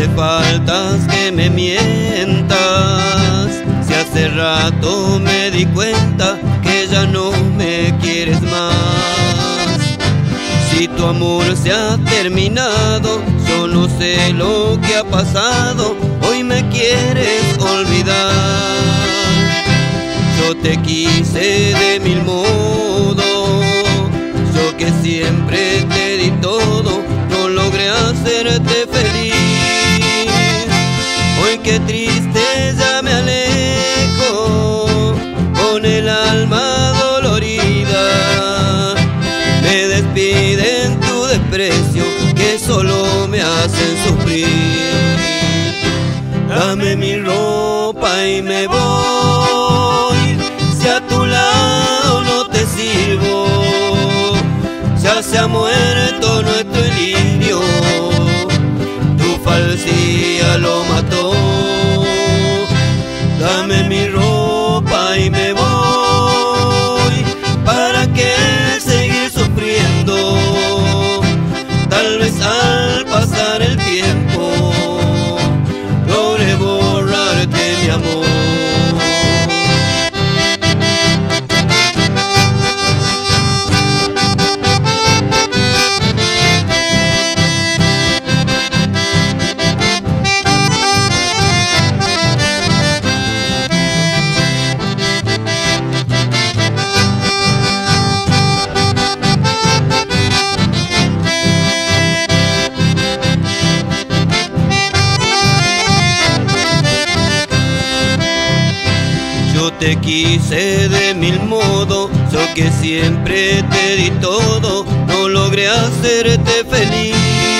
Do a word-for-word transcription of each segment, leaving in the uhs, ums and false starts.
hace falta que me mientas, si hace rato me di cuenta que ya no me quieres más. Si tu amor se ha terminado, yo no sé lo que ha pasado, hoy me quieres olvidar. Yo te quise de mil modos, yo que siempre te di todo, no logré hacerte feliz. Hoy qué triste ya me alejo, con el alma dolorida. Me despiden tu desprecio, que solo me hacen sufrir. Dame mi ropa y me voy, si a tu lado no te sirvo. Ya se ha muerto nuestro lirio, tu falsía lo mató. Dame mi ropa y me voy, ¿para qué seguir sufriendo? Tal vez al pasar el tiempo logré borrarte mi amor. Yo te quise de mil modos, yo que siempre te di todo, no logré hacerte feliz.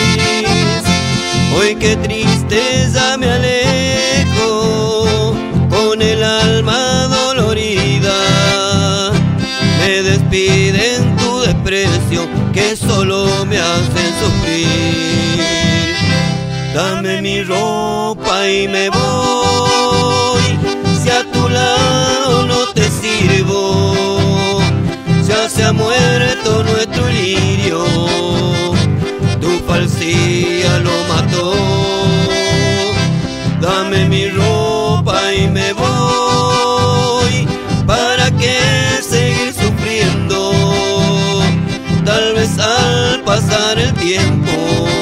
Hoy qué tristeza me alejo, con el alma dolorida. Me despiden tu desprecio, que solo me hacen sufrir. Dame mi ropa y me voy, si a tu lado no te sirvo. Ya se ha muerto nuestro lirio, tu falsía lo mató. Dame mi ropa y me voy, ¿para qué seguir sufriendo? Tal vez al pasar el tiempo